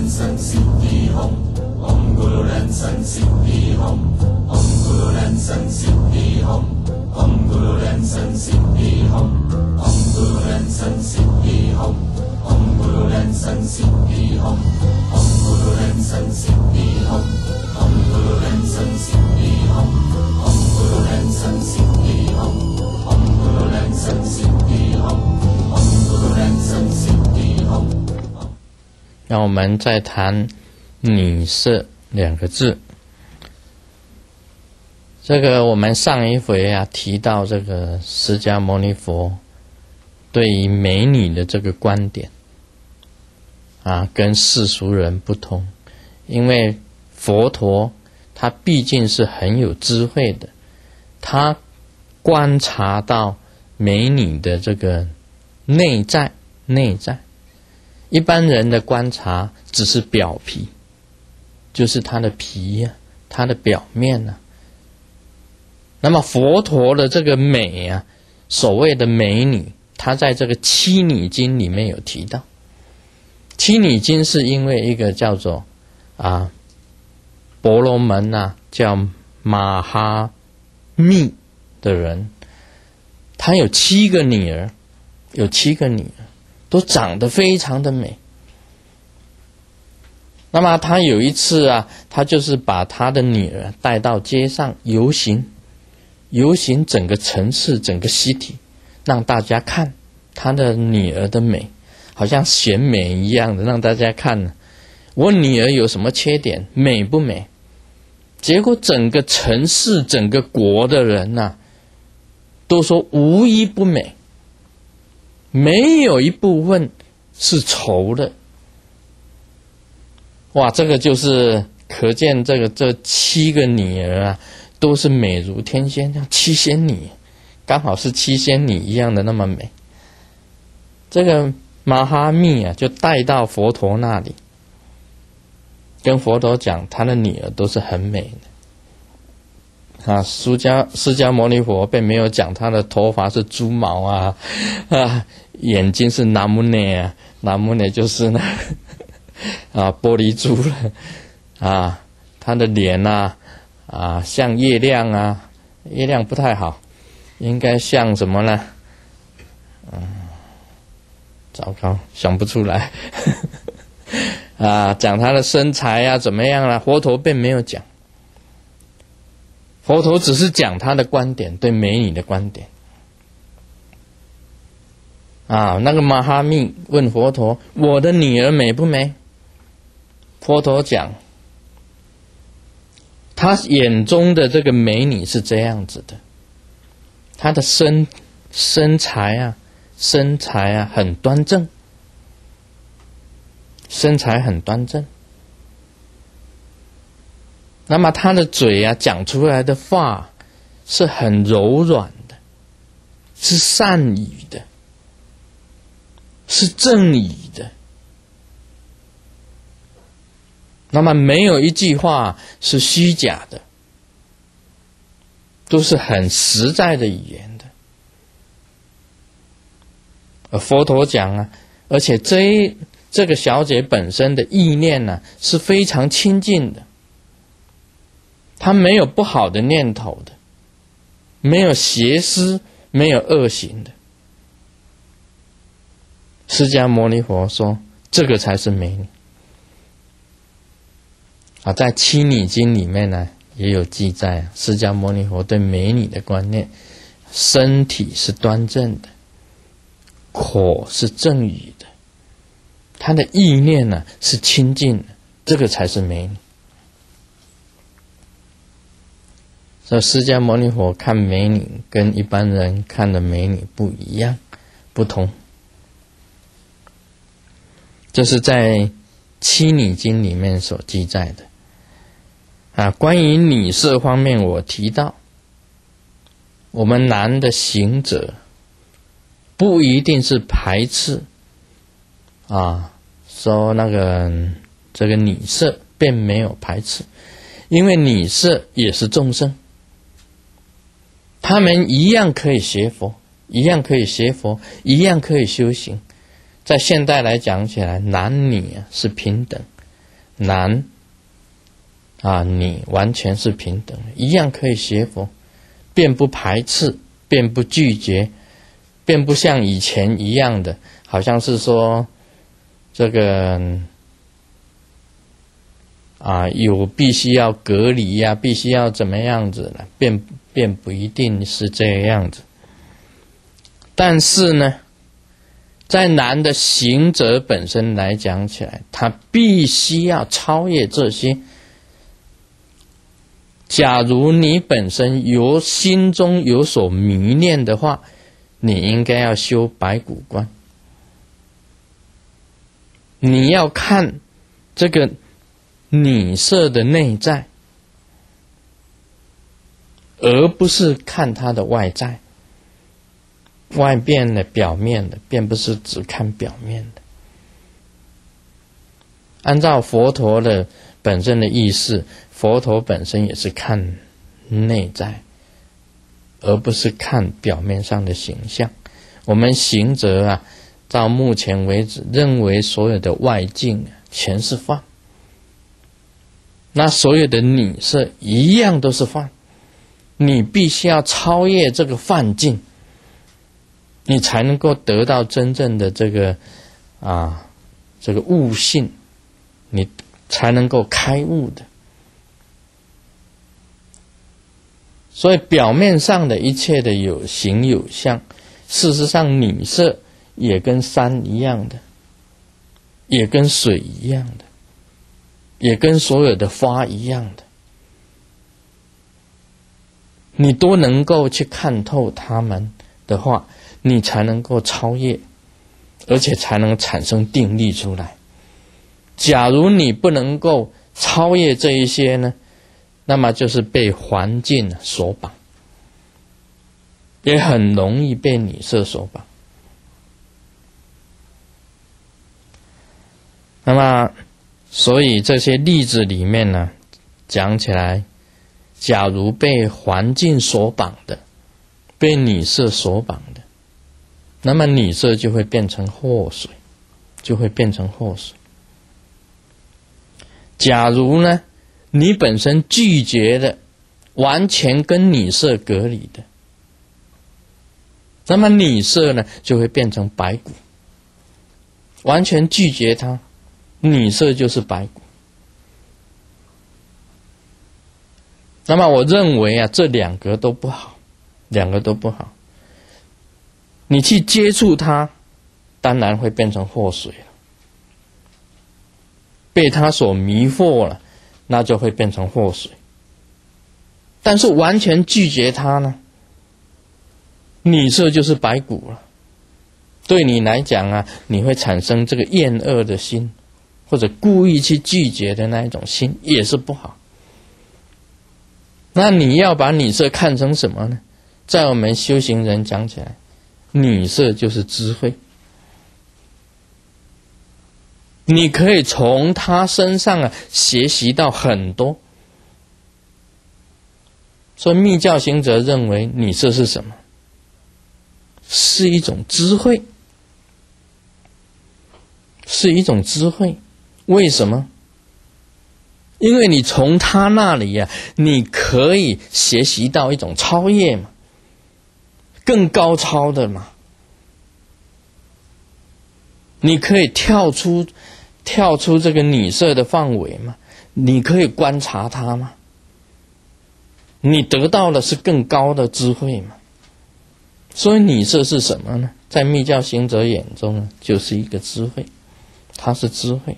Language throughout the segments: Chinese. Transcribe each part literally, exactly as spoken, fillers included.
San Siddhi Hum Om Guru Ren San Siddhi Hum Om Guru Ren San Siddhi Hum Om Guru Ren San Siddhi Hum Om Guru Ren San Siddhi Hum Om Guru Ren San Siddhi Hum Om Guru Ren San Siddhi Hum Om Guru Ren San Siddhi Hum Om Guru Ren San Siddhi Hum Om Guru Ren San Siddhi Hum Om Guru Ren San Siddhi Hum。 让我们再谈拟色两个字。这个我们上一回啊提到这个释迦牟尼佛对于美女的这个观点啊，跟世俗人不同，因为佛陀他毕竟是很有智慧的，他观察到美女的这个内在内在。一般人的观察只是表皮，就是他的皮啊，他的表面啊。那么佛陀的这个美啊，所谓的美女，他在这个七女经里面有提到。七女经是因为一个叫做啊婆罗门啊叫马哈密的人，他有七个女儿，有七个女儿。都长得非常的美。那么他有一次啊，他就是把他的女儿带到街上游行，游行整个城市、整个西体，让大家看他的女儿的美，好像选美一样的，让大家看我女儿有什么缺点，美不美？结果整个城市、整个国的人啊，都说无一不美。没有一部分是丑的。哇，这个就是可见这个这七个女儿啊，都是美如天仙，像七仙女，刚好是七仙女一样的那么美。这个马哈密啊，就带到佛陀那里，跟佛陀讲，他的女儿都是很美的。啊，释迦释迦牟尼佛并没有讲他的头发是猪毛啊，啊，眼睛是南木内啊，南木内就是那啊玻璃珠了啊，他的脸啊啊像月亮啊，月亮不太好，应该像什么呢？嗯，糟糕，想不出来啊，讲他的身材啊怎么样啊，佛陀并没有讲。佛陀只是讲他的观点，对美女的观点。啊，那个马哈密问佛陀：“我的女儿美不美？”佛陀讲，他眼中的这个美女是这样子的，她的身身材啊，身材啊很端正，身材很端正。那么他的嘴啊，讲出来的话是很柔软的，是善语的，是正语的。那么没有一句话是虚假的，都是很实在的语言的。而佛陀讲啊，而且这这个小姐本身的意念呢、啊、是非常清净的。他没有不好的念头的，没有邪思，没有恶行的。释迦牟尼佛说，这个才是美女。啊，在七女经里面呢，也有记载，释迦牟尼佛对美女的观念：身体是端正的，口是正语的，他的意念呢是清净的，这个才是美女。所以释迦牟尼佛看美女跟一般人看的美女不一样，不同。这是在七女经里面所记载的。啊，关于女色方面，我提到，我们男的行者不一定是排斥啊，说那个这个女色并没有排斥，因为女色也是众生。他们一样可以学佛，一样可以学佛，一样可以修行。在现代来讲起来，男女啊是平等， 男啊女完全是平等的，一样可以学佛，便不排斥，便不拒绝，便不像以前一样的，好像是说这个啊有必须要隔离呀、啊，必须要怎么样子了，便便不一定是这样子。但是呢，在男的行者本身来讲起来，他必须要超越这些。假如你本身有心中有所迷恋的话，你应该要修白骨观。你要看这个女色的内在，而不是看它的外在。外边的表面的，并不是只看表面的。按照佛陀的本身的意思，佛陀本身也是看内在，而不是看表面上的形象。我们行者啊，到目前为止认为所有的外境全是幻，那所有的女色一样都是幻。你必须要超越这个幻境，你才能够得到真正的这个啊这个悟性，你才能够开悟的。所以表面上的一切的有形有相，事实上女色也跟山一样的，也跟水一样的，也跟所有的花一样的，你都能够去看透它们的话，你才能够超越，而且才能产生定力出来。假如你不能够超越这一些呢，那么就是被环境所绑，也很容易被女色所绑。那么所以这些例子里面呢，讲起来，假如被环境所绑的，被女色所绑的，那么女色就会变成祸水，就会变成祸水。假如呢，你本身拒绝的，完全跟女色隔离的，那么女色呢，就会变成白骨。完全拒绝它，女色就是白骨。那么我认为啊，这两个都不好，两个都不好。你去接触它，当然会变成祸水了。被它所迷惑了，那就会变成祸水。但是完全拒绝它呢，女色就是白骨了。对你来讲啊，你会产生这个厌恶的心，或者故意去拒绝的那一种心，也是不好。那你要把女色看成什么呢？在我们修行人讲起来，女色就是智慧。你可以从她身上啊学习到很多。所以密教行者认为女色是什么？是一种智慧，是一种智慧。为什么？因为你从他那里呀、啊，你可以学习到一种超越嘛，更高超的嘛。你可以跳出跳出这个女色的范围嘛，你可以观察它嘛，你得到的是更高的智慧嘛。所以女色是什么呢？在密教行者眼中呢，就是一个智慧，它是智慧。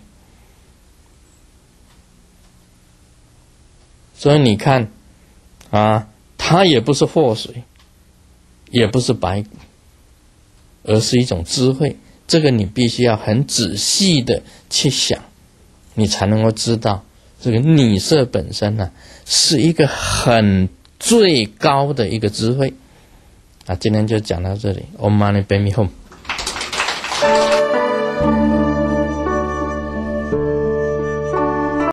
所以你看啊，它也不是祸水，也不是白骨，而是一种智慧。这个你必须要很仔细的去想，你才能够知道这个女色本身呢、啊，是一个很最高的一个智慧。啊，今天就讲到这里。Om Mani Padme Hum。